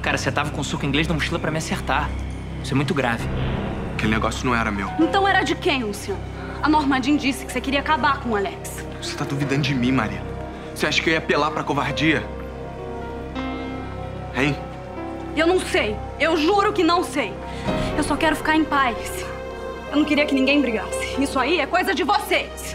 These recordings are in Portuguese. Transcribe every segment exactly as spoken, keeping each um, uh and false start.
Cara, você tava com suco inglês na mochila pra me acertar. Isso é muito grave. Aquele negócio não era meu. Então era de quem, Luciano? A Norma Jean disse que você queria acabar com o Alex. Você tá duvidando de mim, Marina? Você acha que eu ia apelar pra covardia? Hein? Eu não sei. Eu juro que não sei. Eu só quero ficar em paz. Eu não queria que ninguém brigasse. Isso aí é coisa de vocês.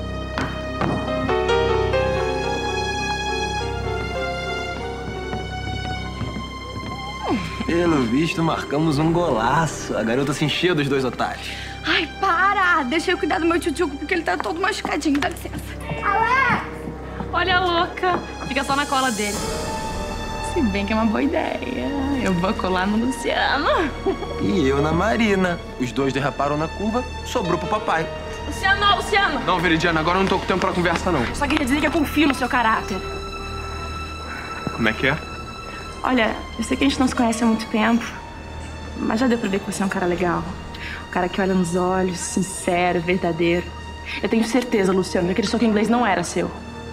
Pelo visto, marcamos um golaço. A garota se encheu dos dois otários. Ai, para! Deixa eu cuidar do meu tchutchuco porque ele tá todo machucadinho. Dá licença. Alex! Olha a louca. Fica só na cola dele. Se bem que é uma boa ideia. Eu vou colar no Luciano. E eu na Marina. Os dois derraparam na curva, sobrou pro papai. Luciano, Luciano! Não, Veridiana, agora eu não tô com tempo pra conversa, não. Eu só queria dizer que eu confio no seu caráter. Como é que é? Olha, eu sei que a gente não se conhece há muito tempo, mas já deu pra ver que você é um cara legal. Um cara que olha nos olhos, sincero, verdadeiro. Eu tenho certeza, Luciano, que aquele soco inglês não era seu.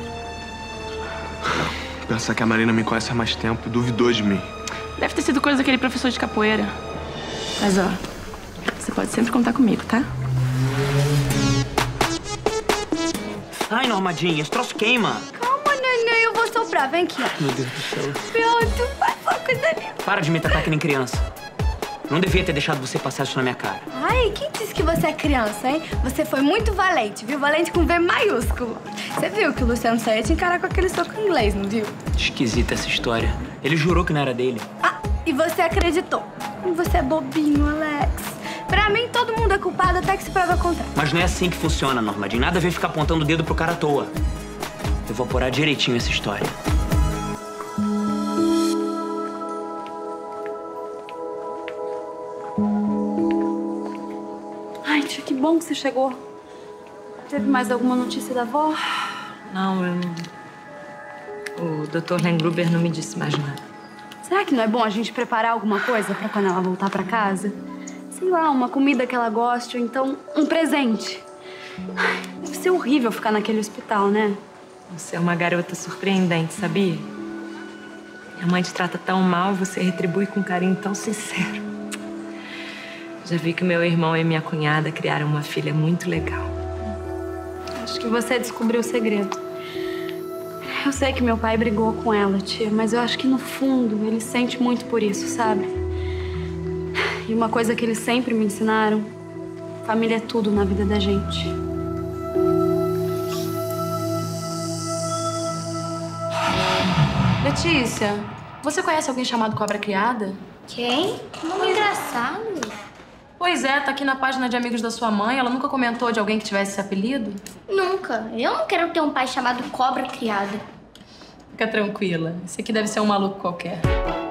Pensar que a Marina me conhece há mais tempo, duvidou de mim. Deve ter sido coisa daquele professor de capoeira. Mas, ó, você pode sempre contar comigo, tá? Ai, Norma Jean, esse troço queima. Calma, neném, eu vou soprar. Vem aqui, ó. Meu Deus do céu. Pronto, faz uma coisa linda. Para de me tratar que nem criança. Não devia ter deixado você passar isso na minha cara. Ai, quem disse que você é criança, hein? Você foi muito valente, viu? Valente com V maiúsculo. Você viu que o Luciano só ia te encarar com aquele soco inglês, não viu? Esquisita essa história. Ele jurou que não era dele. Ah, e você acreditou. Você é bobinho, Alex. Pra mim, todo mundo é culpado até que se prova o contrário. Mas não é assim que funciona, Norma Jean. Nada a ver ficar apontando o dedo pro cara à toa. Eu vou apurar direitinho essa história. Ai, tia, que bom que você chegou. Teve mais alguma notícia da avó? Não, eu não... O doutor Lengruber não me disse mais nada. Será que não é bom a gente preparar alguma coisa pra quando ela voltar pra casa? Sei lá, uma comida que ela goste, ou então um presente. Ai, deve ser horrível ficar naquele hospital, né? Você é uma garota surpreendente, sabia? Minha mãe te trata tão mal, você retribui com um carinho tão sincero. Já vi que meu irmão e minha cunhada criaram uma filha muito legal. Acho que você descobriu o segredo. Eu sei que meu pai brigou com ela, tia, mas eu acho que no fundo ele sente muito por isso, sabe? E uma coisa que eles sempre me ensinaram: família é tudo na vida da gente. Letícia, você conhece alguém chamado Cobra Criada? Quem? Nome engraçado. Pois é, tá aqui na página de amigos da sua mãe. Ela nunca comentou de alguém que tivesse esse apelido? Nunca. Eu não quero ter um pai chamado Cobra Criada. Fica tranquila. Esse aqui deve ser um maluco qualquer.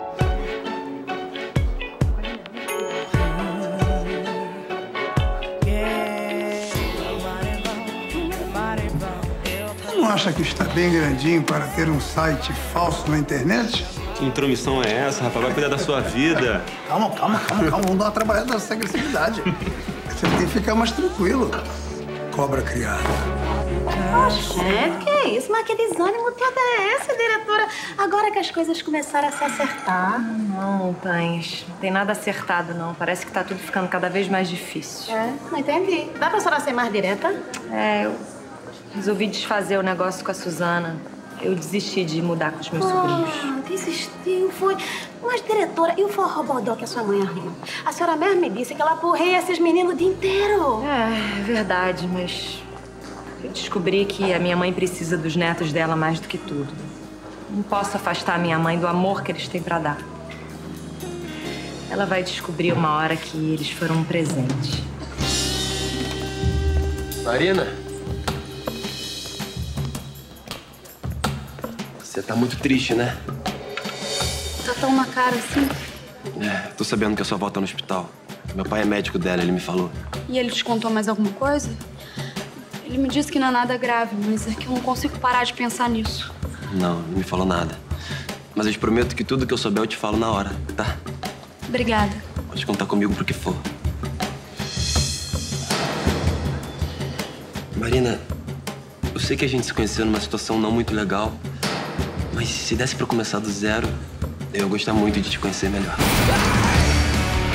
Não acha que está bem grandinho para ter um site falso na internet? Que intromissão é essa, rapaz? Vai cuidar da sua vida. Calma, calma, calma, calma. Vamos dar uma trabalhada nessa agressividade. Você tem que ficar mais tranquilo. Cobra criada. Chefe, que é isso? Mas que desânimo todo é esse, diretora? Agora que as coisas começaram a se acertar. Não, Pães. Não tem nada acertado, não. Parece que tá tudo ficando cada vez mais difícil. É, não entendi. Dá pra senhora ser mais direta? É, eu resolvi desfazer o negócio com a Suzana. Eu desisti de mudar com os meus sobrinhos. Ah, desistiu, foi. Mas, diretora, e o forró bodó que a sua mãe arruma? A senhora mesmo me disse que ela porreia esses meninos o dia inteiro. É, é verdade, mas eu descobri que a minha mãe precisa dos netos dela mais do que tudo. Não posso afastar a minha mãe do amor que eles têm pra dar. Ela vai descobrir uma hora que eles foram um presente. Marina? Você tá muito triste, né? Tá tão na cara assim. É, tô sabendo que a sua avó tá no hospital. Meu pai é médico dela, ele me falou. E ele te contou mais alguma coisa? Ele me disse que não é nada grave, mas é que eu não consigo parar de pensar nisso. Não, não me falou nada. Mas eu te prometo que tudo que eu souber eu te falo na hora, tá? Obrigada. Pode contar comigo pro que for. Marina, eu sei que a gente se conheceu numa situação não muito legal, mas se desse pra começar do zero, Eu ia gostar muito de te conhecer melhor.